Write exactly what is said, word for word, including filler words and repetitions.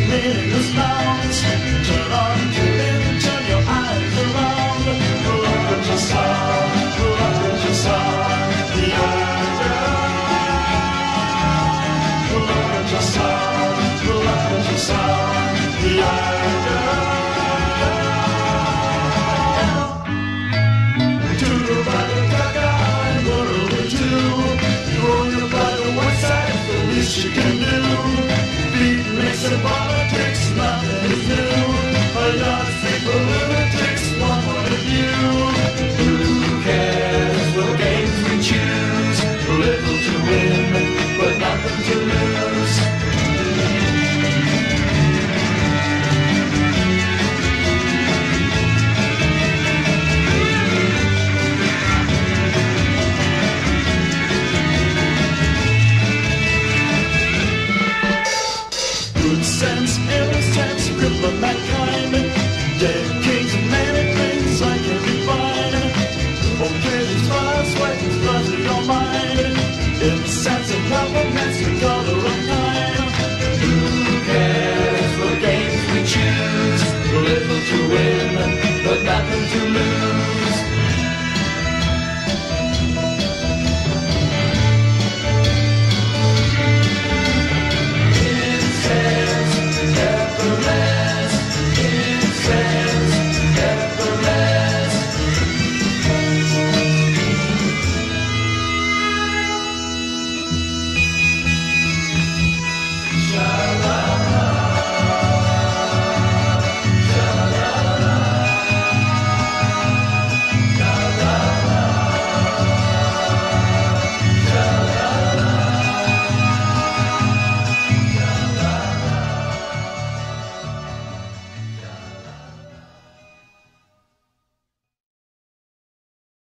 meaningless nouns. Turn on, tune in, turn your eyes around. Look at your sound, look at your sound, the idea. Look at your sound, look at your sound, the idea. To the right of Gaga, what do we do? Throw your by the one side, the least you can do. Beat mix and politics, nothing is new. A yardstick for lunatics, one point of view. Who cares what games we choose? Little to win, but nothing to lose. Good sense, innocence, grip of mankind. Dead kings and many things I can define. Okay, these fires, sweat, blood in your mind. Innocence and governments, the color of time. Who cares what games we choose? Little to win, but nothing to lose.